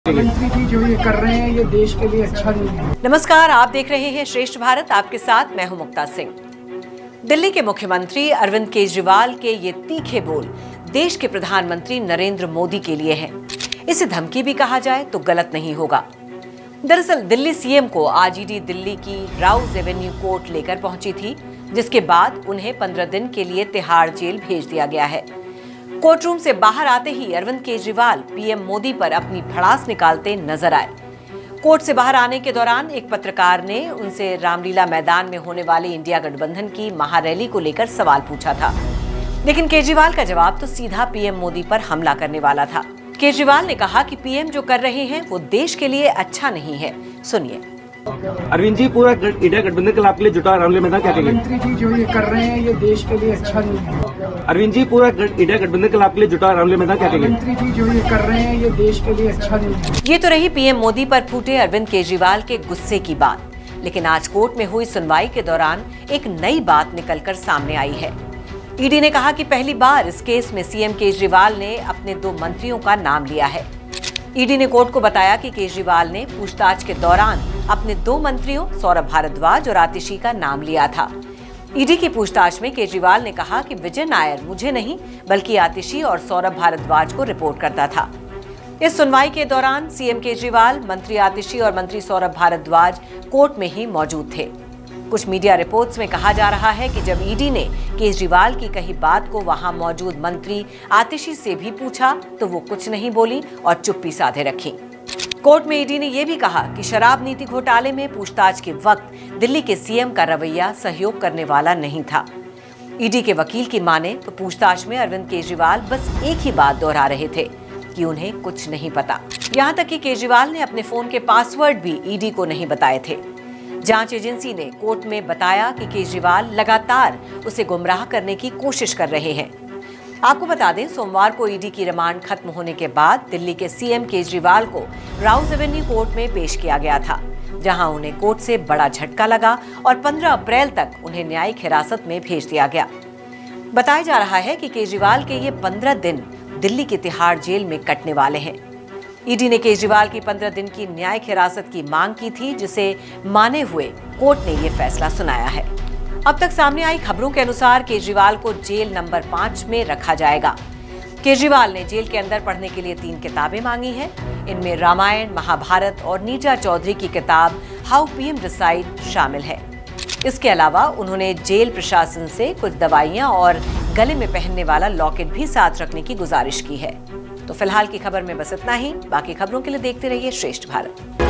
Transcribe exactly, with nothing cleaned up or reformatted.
मंत्री जी जो ये कर रहे हैं ये देश के लिए अच्छा नहीं है। नमस्कार, आप देख रहे हैं श्रेष्ठ भारत। आपके साथ मैं हूं मुक्ता सिंह। दिल्ली के मुख्यमंत्री अरविंद केजरीवाल के ये तीखे बोल देश के प्रधानमंत्री नरेंद्र मोदी के लिए हैं। इसे धमकी भी कहा जाए तो गलत नहीं होगा। दरअसल दिल्ली सीएम को आज ईडी दिल्ली की राउज एवेन्यू कोर्ट लेकर पहुंची थी, जिसके बाद उन्हें पंद्रह दिन के लिए तिहाड़ जेल भेज दिया गया है। कोर्ट रूम से बाहर आते ही अरविंद केजरीवाल पीएम मोदी पर अपनी भड़ास निकालते नजर आए। कोर्ट से बाहर आने के दौरान एक पत्रकार ने उनसे रामलीला मैदान में होने वाली इंडिया गठबंधन की महारैली को लेकर सवाल पूछा था, लेकिन केजरीवाल का जवाब तो सीधा पीएम मोदी पर हमला करने वाला था। केजरीवाल ने कहा कि पीएम जो कर रहे हैं वो देश के लिए अच्छा नहीं है। सुनिए। अरविंद जी, पूरा इंडिया गठबंधन के लाभ के लिए जुटा रामलीला मैदान, क्या कहेंगे? मंत्री जी जो ये कर रहे हैं ये देश के लिए अच्छा नहीं है। अरविंद जी, पूरा इंडिया गठबंधन के लाभ के लिए जुटा रामलीला मैदान, क्या कहेंगे? मंत्री जी जो ये कर रहे हैं ये देश के लिए अच्छा नहीं है। ये तो रही पीएम मोदी पर फूटे अरविंद केजरीवाल के गुस्से की बात, लेकिन आज कोर्ट में हुई सुनवाई के दौरान एक नई बात निकलकर सामने आई है। ईडी ने कहा कि पहली बार इस केस में सीएम केजरीवाल ने अपने दो मंत्रियों का नाम लिया है। ईडी ने कोर्ट को बताया कि केजरीवाल ने पूछताछ के दौरान अपने दो मंत्रियों सौरभ भारद्वाज और आतिशी का नाम लिया था। ईडी की पूछताछ में केजरीवाल ने कहा कि विजय नायर मुझे नहीं बल्कि आतिशी और सौरभ भारद्वाज को रिपोर्ट करता था। इस सुनवाई के दौरान सीएम केजरीवाल, मंत्री आतिशी और मंत्री सौरभ भारद्वाज कोर्ट में ही मौजूद थे। कुछ मीडिया रिपोर्ट्स में कहा जा रहा है कि जब ईडी ने केजरीवाल की कही बात को वहां मौजूद मंत्री आतिशी से भी पूछा तो वो कुछ नहीं बोली और चुप्पी साधे रखी। कोर्ट में ईडी ने यह भी कहा कि शराब नीति घोटाले में पूछताछ के वक्त दिल्ली के सीएम का रवैया सहयोग करने वाला नहीं था। ईडी के वकील की माने तो पूछताछ में अरविंद केजरीवाल बस एक ही बात दोहरा रहे थे कि उन्हें कुछ नहीं पता। यहाँ तक कि केजरीवाल ने अपने फोन के पासवर्ड भी ईडी को नहीं बताए थे। जांच एजेंसी ने कोर्ट में बताया कि केजरीवाल लगातार उसे गुमराह करने की कोशिश कर रहे हैं। आपको बता दें, सोमवार को ईडी की रिमांड खत्म होने के बाद दिल्ली के सीएम केजरीवाल को राउज एवेन्यू कोर्ट में पेश किया गया था, जहां उन्हें कोर्ट से बड़ा झटका लगा और पंद्रह अप्रैल तक उन्हें न्यायिक हिरासत में भेज दिया गया। बताया जा रहा है कि केजरीवाल के ये पंद्रह दिन दिल्ली की तिहाड़ जेल में कटने वाले हैं। ईडी ने केजरीवाल की पंद्रह दिन की न्यायिक हिरासत की मांग की थी, जिसे माने हुए कोर्ट ने ये फैसला सुनाया है। अब तक सामने आई खबरों के अनुसार केजरीवाल को जेल नंबर पाँच में रखा जाएगा। केजरीवाल ने जेल के अंदर पढ़ने के लिए तीन किताबें मांगी हैं। इनमें रामायण, महाभारत और नीरजा चौधरी की किताब हाउ पीएम डिसाइड शामिल है। इसके अलावा उन्होंने जेल प्रशासन से कुछ दवाइयां और गले में पहनने वाला लॉकेट भी साथ रखने की गुजारिश की है। तो फिलहाल की खबर में बस इतना ही। बाकी खबरों के लिए देखते रहिए श्रेष्ठ भारत।